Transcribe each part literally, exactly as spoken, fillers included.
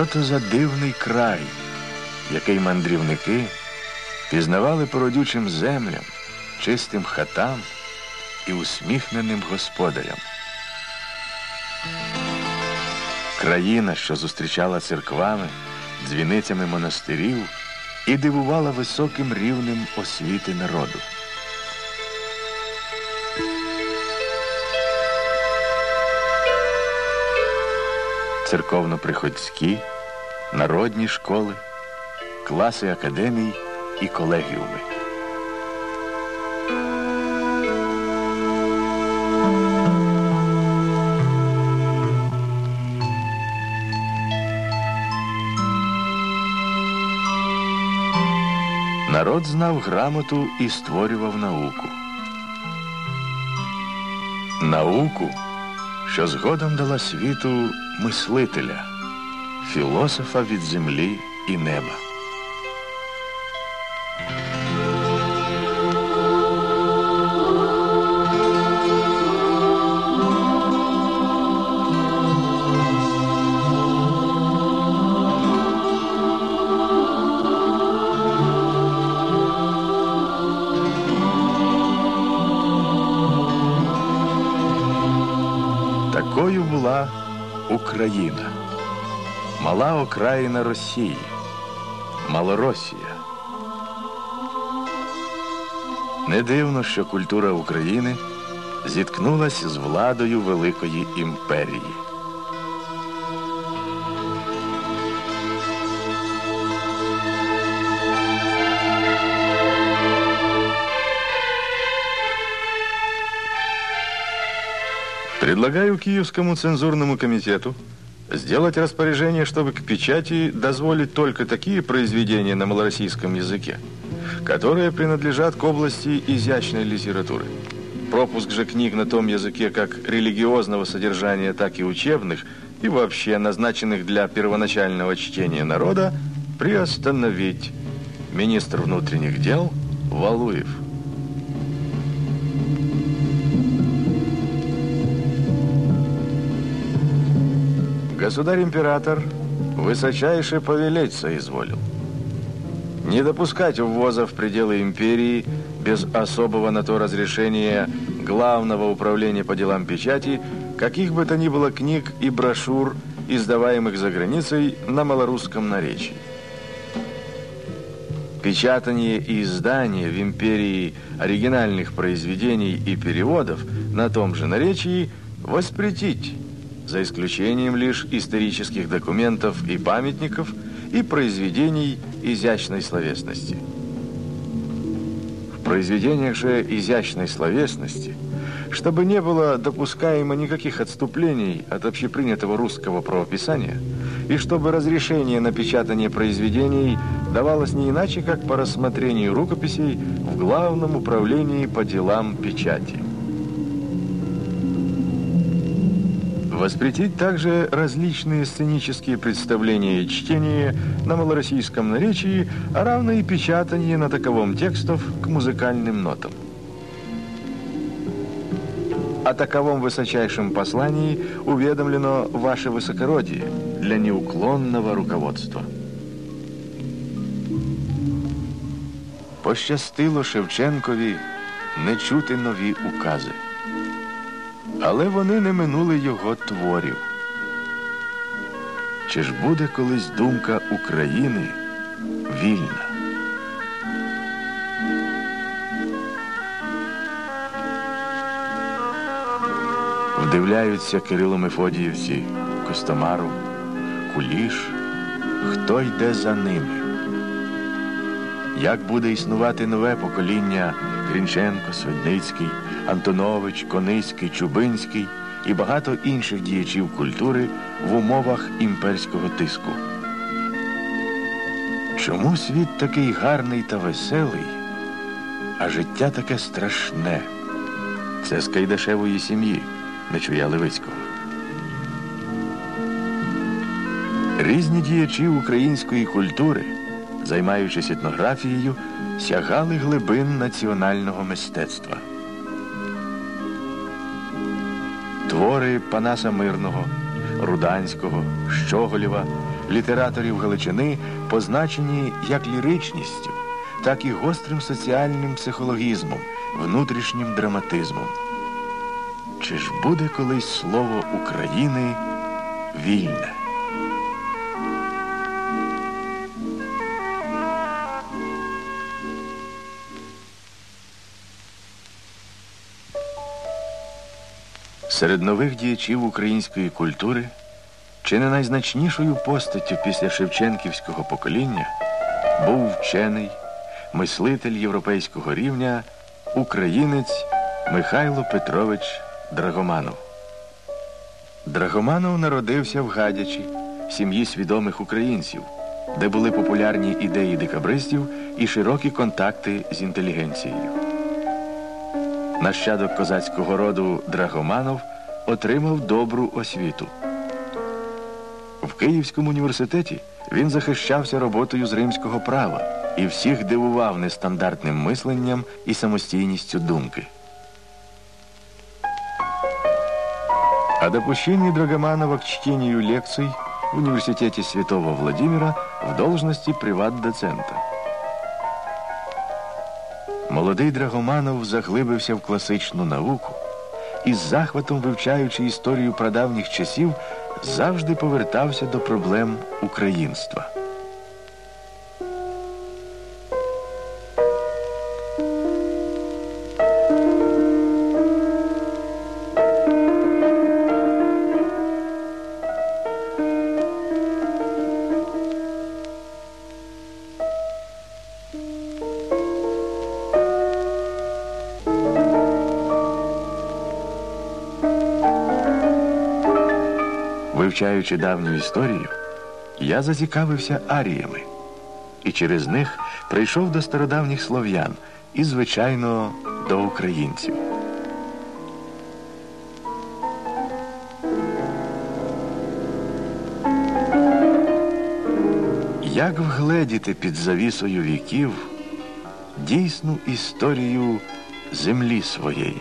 Що то за дивний край, який мандрівники пізнавали по родючим землям, чистим хатам і усміхненим господарям. Країна, що зустрічала церквами, дзвіницями монастирів і дивувала високим рівнем освіти народу. Церковно-приходські, народні школи, класи академій і колегіуми. Народ знав грамоту і створював науку. Науку, що згодом дала світу мислителя, філософа від землі і неба. Такою була Україна, мала окраїна Росії, Малоросія. Не дивно, що культура України зіткнулася з владою великої імперії. Предлагаю Киевскому цензурному комитету сделать распоряжение, чтобы к печати дозволить только такие произведения на малороссийском языке, которые принадлежат к области изящной литературы. Пропуск же книг на том языке как религиозного содержания, так и учебных, и вообще назначенных для первоначального чтения народа, приостановить. Министр внутренних дел Валуев. Государь-император высочайше повелеть соизволил. Не допускать ввоза в пределы империи без особого на то разрешения Главного управления по делам печати каких бы то ни было книг и брошюр, издаваемых за границей на малорусском наречии. Печатание и издание в империи оригинальных произведений и переводов на том же наречии воспретить, за исключением лишь исторических документов и памятников и произведений изящной словесности. В произведениях же изящной словесности, чтобы не было допускаемо никаких отступлений от общепринятого русского правописания, и чтобы разрешение на печатание произведений давалось не иначе, как по рассмотрению рукописей в Главном управлении по делам печати. Воспретить также различные сценические представления и чтения на малороссийском наречии, а равно и печатание на таковом текстов к музыкальным нотам. О таковом высочайшем послании уведомлено ваше высокородие для неуклонного руководства. Пощастило Шевченкові не чути нові укази. Але вони не минули його творів. Чи ж буде колись думка України вільна? Вдивляються Кирило-Мефодіївці, Костомаров, Куліш, хто йде за ними? Як буде існувати нове покоління Грінченко, Свидницький, Антонович, Кониський, Чубинський і багато інших діячів культури в умовах імперського тиску? Чому світ такий гарний та веселий, а життя таке страшне? Це з Кайдашевої сім'ї, Нечуя Левицького. Різні діячі української культури, займаючись етнографією, сягали глибин національного мистецтва. Твори Панаса Мирного, Руданського, Щоголєва літераторів Галичини позначені як ліричністю, так і гострим соціальним психологізмом, внутрішнім драматизмом. Чи ж буде колись слово України вільне? Серед нових діячів української культури чи не найзначнішою постаттю після шевченківського покоління був вчений, мислитель європейського рівня, українець Михайло Петрович Драгоманов. Драгоманов народився в Гадячі, в сім'ї свідомих українців, де були популярні ідеї декабристів і широкі контакти з інтелігенцією. Нащадок козацького роду Драгоманов отримав добру освіту. В Київському університеті він захищався роботою з римського права і всіх дивував нестандартним мисленням і самостійністю думки. О допущении Драгоманова к чтению лекций в университете Святого Владимира в должности приват-доцента. Молодий Драгоманов заглибився в класичну науку і з захватом, вивчаючи історію прадавніх часів, завжди повертався до проблем українства. Вивчаючи давню історію, я зацікавився аріями і через них прийшов до стародавніх слов'ян і, звичайно, до українців. Як вгледіти під завісою віків дійсну історію землі своєї?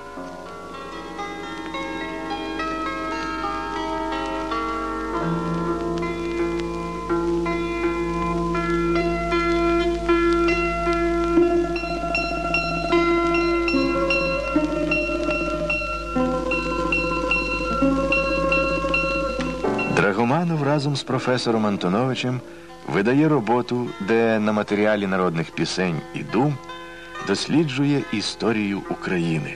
Драгоманов разом з професором Антоновичем видає роботу, де на матеріалі народних пісень і дум досліджує історію України.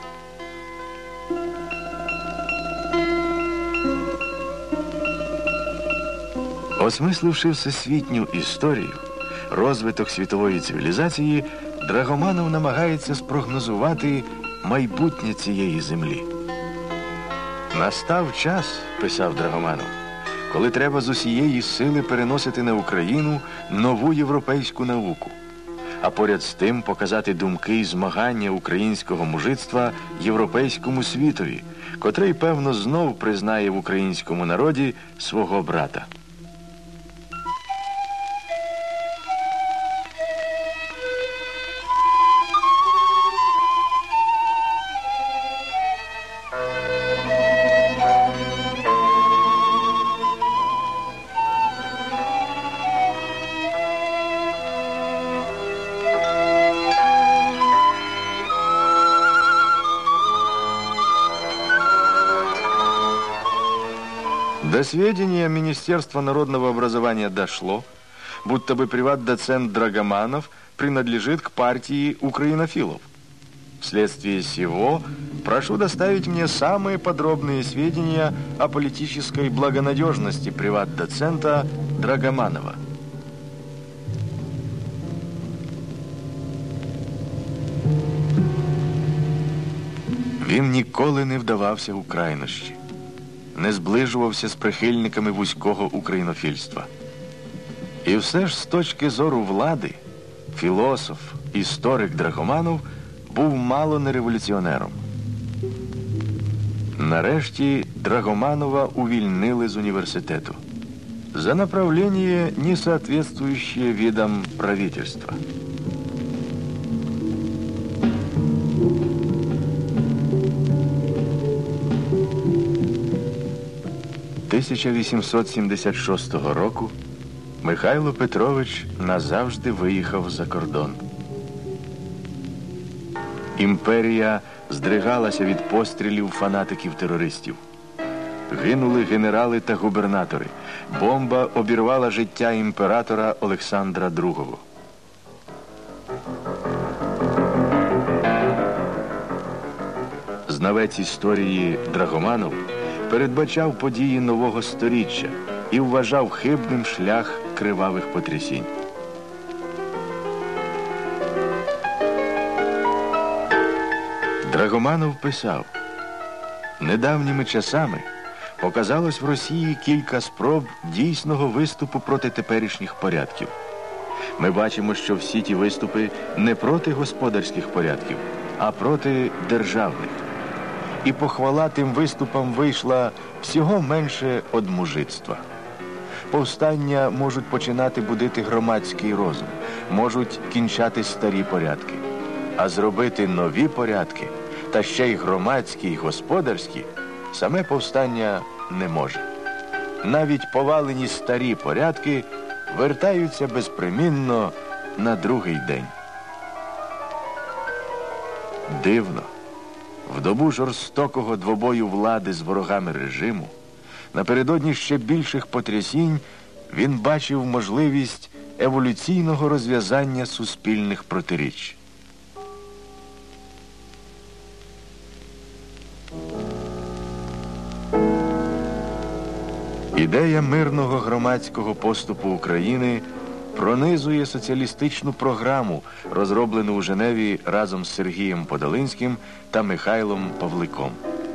Осмисливши всесвітню історію, розвиток світової цивілізації, Драгоманов намагається спрогнозувати майбутнє цієї землі. «Настав час, – писав Драгоманов, – коли треба з усієї сили переносити на Україну нову європейську науку, а поряд з тим показати думки і змагання українського мужицтва європейському світові, котрий, певно, знов признає в українському народі свого брата». До сведения Министерства народного образования дошло, будто бы приват-доцент Драгоманов принадлежит к партии украинофилов. Вследствие сего прошу доставить мне самые подробные сведения о политической благонадежности приват-доцента Драгоманова. Він ніколи не вдавався у крайнощі, не зближувався з прихильниками вузького українофільства. І все ж з точки зору влади, філософ, історик Драгоманов був мало не революціонером. Нарешті Драгоманова увільнили з університету за направление, не соответствующее видам правительства. тисяча вісімсот сімдесят шостого року Михайло Петрович назавжди виїхав за кордон. Імперія здригалася від пострілів фанатиків-терористів. Гинули генерали та губернатори. Бомба обірвала життя імператора Олександра другого. Знавець історії Драгоманов передбачав події нового сторіччя і вважав хибним шлях кривавих потрясінь. Драгоманов писав: «Недавніми часами показалось в Росії кілька спроб дійсного виступу проти теперішніх порядків. Ми бачимо, що всі ті виступи не проти господарських порядків, а проти державних. І похвала тим виступам вийшла всього менше од мужицтва. Повстання можуть починати будити громадський розум, можуть кінчати старі порядки. А зробити нові порядки, та ще й громадські, й господарські, саме повстання не може. Навіть повалені старі порядки вертаються безпримінно на другий день». Дивно. В добу жорстокого двобою влади з ворогами режиму, напередодні ще більших потрясінь, він бачив можливість еволюційного розв'язання суспільних протиріч. Ідея мирного громадського поступу України пронизує соціалістичну програму, розроблену у Женеві разом з Сергієм Подолинським та Михайлом Павликом.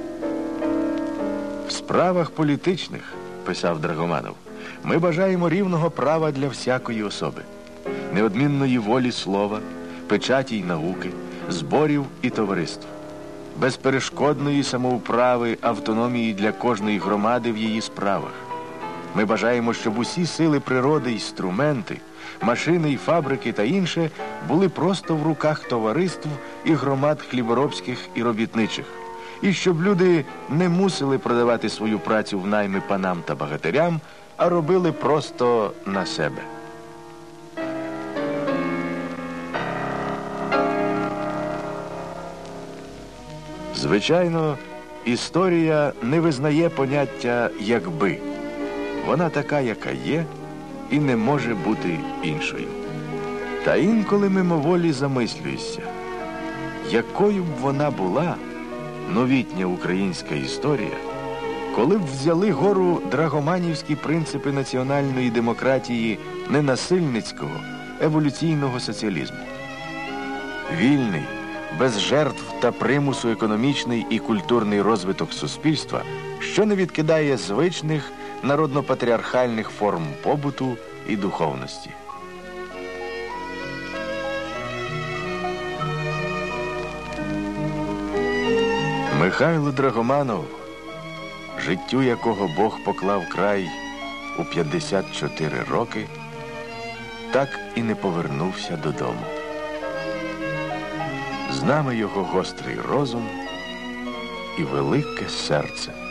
«В справах політичних, – писав Драгоманов, – ми бажаємо рівного права для всякої особи, неодмінної волі слова, печаті й науки, зборів і товариств, безперешкодної самоуправи, автономії для кожної громади в її справах. Ми бажаємо, щоб усі сили природи й інструменти, машини й фабрики та інше були просто в руках товариств і громад хліборобських і робітничих, і щоб люди не мусили продавати свою працю в найми панам та багатирям, а робили просто на себе». Звичайно, історія не визнає поняття «якби». Вона така, яка є, і не може бути іншою. Та інколи мимоволі замислюєшся, якою б вона була, новітня українська історія, коли б взяли гору драгоманівські принципи національної демократії ненасильницького, еволюційного соціалізму. Вільний, без жертв та примусу економічний і культурний розвиток суспільства, що не відкидає звичних народно-патріархальних форм побуту і духовності. Михайло Драгоманов, життю якого Бог поклав край у п'ятдесят чотири роки, так і не повернувся додому. З нами його гострий розум і велике серце.